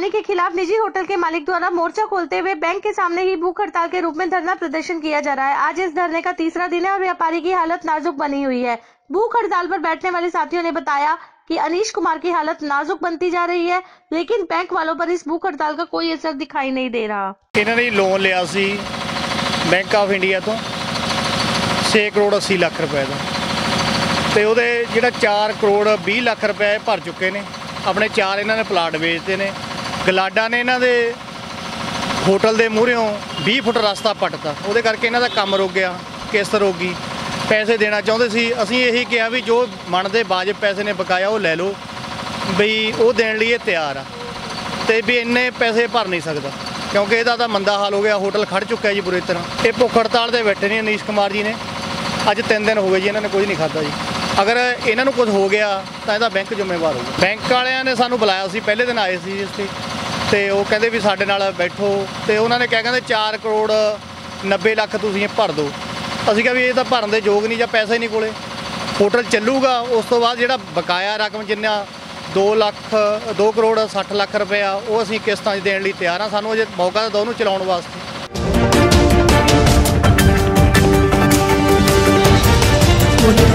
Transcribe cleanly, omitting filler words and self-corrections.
अडानी के खिलाफ निजी होटल के मालिक द्वारा मोर्चा खोलते हुए बैंक के सामने ही भूख हड़ताल के रूप में धरना प्रदर्शन किया जा रहा है। आज इस धरने का तीसरा दिन है और व्यापारी की हालत नाजुक बनी हुई है। भूख हड़ताल पर बैठने वाले साथियों ने बताया कि अनीश कुमार की हालत नाजुक बनती जा रही है, लेकिन बैंक वालों पर इस भूख हड़ताल का कोई असर दिखाई नहीं दे रहा। इन्होंने लोन लिया सी बैंक ऑफ इंडिया तो 6 करोड़ 80 लाख रुपए का, तो वो जो 4 करोड़ 20 लाख रुपए भर चुके हैं। अपने 4 इन्होंने प्लाट बेचते हैं। गलाडा ने इन्हों के होटल के मूहरों 20 फुट रास्ता पटता, वो करके इन्हों का काम रुक गया, किस्त रुक गई। पैसे देना चाहते सी, असी यही कहा भी जो मनते वाजिब पैसे ने बकाया वो लै लो, बई वो देने लिए तैयार आ, तो भी इन्ने पैसे भर नहीं सकता क्योंकि यदा तो मंदा हाल हो गया। होटल खड़ चुका है जी बुरी तरह। ये भुख हड़ताल से बैठे ने अनीश कुमार जी ने, अज 3 दिन हो गए जी, इन्होंने कुछ नहीं खाता जी। अगर इन्हों कुछ हो गया तो यदा बैंक जिम्मेवार होगा। बैंक वालियां ने सानू बुलाया सी, पहले दिन आए सी इस ते वो कहते भी साडे नाल बैठो, तो उन्होंने क्या कहते 4 करोड़ 90 लाख तुसीं भर दो। असीं कहा भी ये तो भरन दे योग नहीं, ਜਾਂ पैसे ही नहीं कोले। होटल चलूगा, उस तो बाद जिहड़ा बकाया रकम जिन्ना 2 करोड़ 60 लाख रुपया वो असीं किस्तां 'ਚ देण लई तैयार हाँ। सानू अजे मौका दो ਉਹਨੂੰ चलाउण वास्ते।